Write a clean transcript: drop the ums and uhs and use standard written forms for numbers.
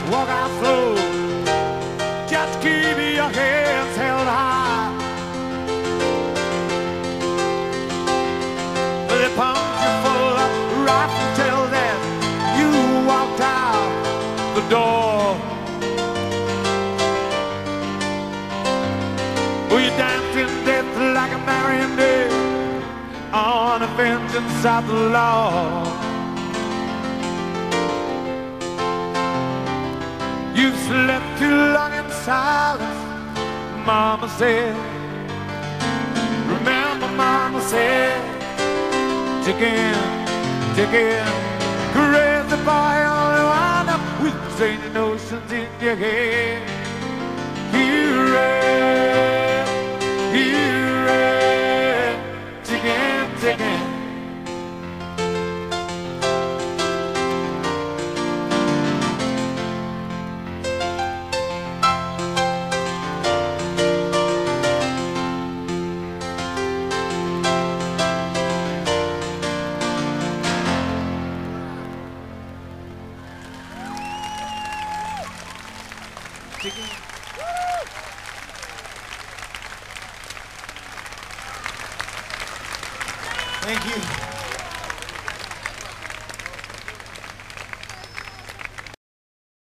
walk out slow. Just keep your heads held high. They pumped you full of rotten till then you walked out the door. Well, you danced in death like a marionette on a vengeance of the law. You've slept too long in silence, Mama said. Remember, Mama said, chicken, chicken, crazy boy, only wind up with zany notions in your head. Here, chicken, chicken. Thank you.